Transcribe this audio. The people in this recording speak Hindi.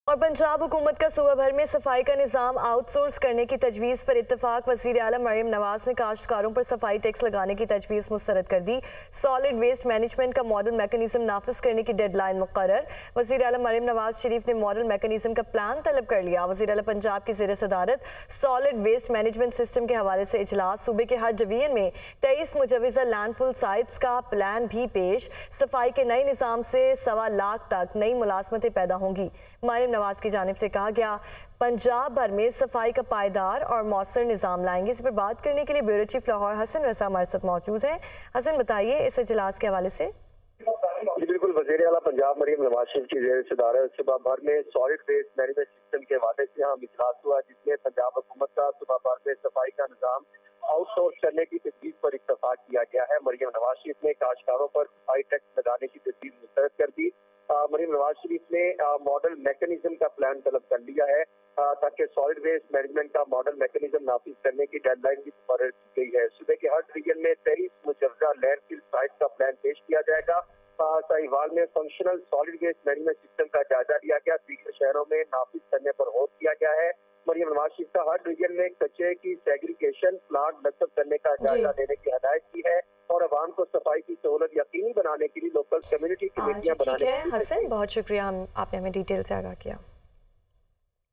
और पंजाब हुकूमत का सूबा भर में सफाई का निज़ाम आउटसोर्स करने की तजवीज़ पर इत्तफाक। वज़ीर आला मरियम नवाज ने काश्तकारों पर सफाई टैक्स लगाने की तजवीज़ मुस्तरद कर दी। सॉलिड वेस्ट मैनेजमेंट का मॉडल मैकेनिज्म नाफिज करने की डेडलाइन मुकर्रर। वज़ीर आला मरियम नवाज शरीफ ने मॉडल मैकेनिज्म का प्लान तलब कर लिया। वज़ीर आला पंजाब की ज़ेर सदारत सॉलिड वेस्ट मैनेजमेंट सिस्टम के हवाले से इजलास। सूबे के हर डिवीजन में 23 मुजवज़ा लैंडफुल साइट्स का प्लान भी पेश। सफाई के नए निज़ाम से 1.25 लाख तक नई मुलाजमतें पैदा होंगी। मरियम नवाज की जानिब से कहा गया, पंजाब भर में सफाई का पायदार और मौसर निज़ाम लाएंगे। इस पर बात करने के लिए ब्यूरो चीफ लाहौर हसन रजा हमारे साथ मौजूद हैं। हसन, बताइए इस इजलास के हवाले से। जी बिल्कुल, वज़ीर आला पंजाब मरियम नवाज शरीफ की ज़ेर सदारत सूबा भर में सॉलिड वेस्ट मैनेजमेंट सिस्टम के हवाले से यहाँ इजलास हुआ, जिसमें पंजाब हुकूमत का सूबा भर में सफाई का निज़ाम आउटसोर्स करने की तजवीज़ पर इत्तफाक किया गया है। मरियम नवाज शरीफ ने काश्तकारों पर सफाई टैक्स लगाने की तजवीज़ मुस्तरद कर दी। मरियम नवाज शरीफ ने मॉडल मैकेनिज्म का प्लान तलब कर लिया है ताकि सॉलिड वेस्ट मैनेजमेंट का मॉडल मैकेनिज्म नाफिज करने की डेडलाइन भी मुकर्रर की गई है। सूबे के हर डिवीजन में 23 मुजवजा लैंडफिल साइट का प्लान पेश किया जाएगा। साहिवाल में functional solid waste management system का जायजा लिया गया। दीगर शहरों में नाफिज करने पर गौर किया गया है। मरियम नवाज शरीफ का हर डिवीजन में कचरे की सेग्रीगेशन प्लांट नस्ब करने का जायजा लेने की हदायत की है और अवाम को सफाई की सहूलत यकीनी बनाने के लिए लोकल कम्युनिटी कमेटियां बनाने की। ठीक है हसन, बहुत शुक्रिया, आपने हमें डिटेल से आगाह किया।